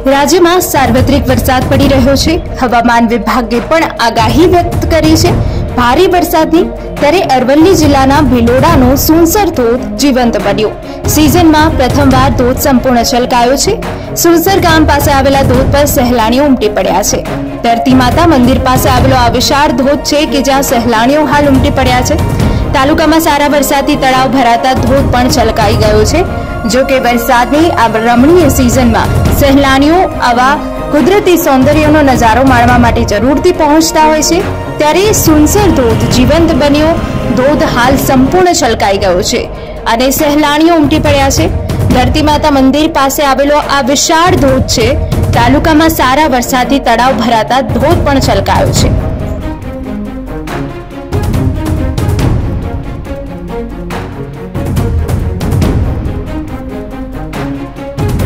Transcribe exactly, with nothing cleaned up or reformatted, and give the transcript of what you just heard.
राज्य में सार्वत्रिक वरसाद पड़ी रह्यो छे। हवामान विभागे पण आगाही व्यक्त करी छे भारे वरसादनी। त्यारे अरवल्ली जिल्लाना भीलोडानो सुनसर धोध जीवंत बन्यो। सीजन में प्रथमवार धोध संपूर्ण छलकायो छे। सुनसर गाम पासे आवेला धोध पर सહેલાણીઓ उमटी पड्या छे। धरती माता मंदिर पासे आवेलो आ विशाळ धोध छे के ज्यां સહેલાણીઓ हाल उमटी पड्या छे। तालुकामां सारा वरसादथी तळाव भराता धोध पण छलकाई गयो छे। जो के वरसादनी आ रमणीय सीजनमां સહેલાણીઓ आवा कुदरती सौंदर्यनो नजारो माणवा माटे जरूरथी पहोंचता होय छे। त्यारे सुनसर धोध जीवंत बन्यो। धोध हाल संपूर्ण छलकाई गयो छे अने સહેલાણીઓ उमटी पड्या छे। धरती माता मंदिर पासे आवेलो आ विशाळ धोध छे। तालुकामां सारा वरसादथी तळाव भराता धोध पण छलकायो छे।